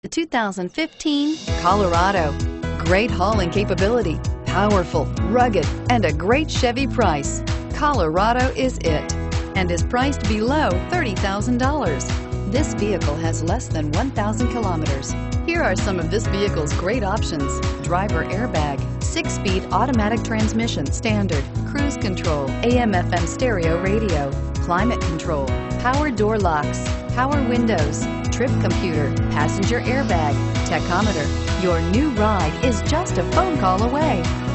The 2015 Colorado. Great hauling capability, powerful, rugged, and a great Chevy price. Colorado is it, and is priced below $30,000. This vehicle has less than 1,000 kilometers. Here are some of this vehicle's great options: driver airbag, 6-speed automatic transmission standard, cruise control, AM/FM stereo radio, climate control, power door locks, power windows, trip computer, passenger airbag, tachometer. Your new ride is just a phone call away.